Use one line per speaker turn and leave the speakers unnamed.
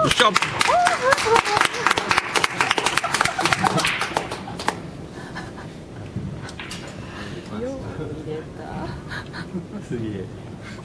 っしゃ。
よう入れた。
すげえ。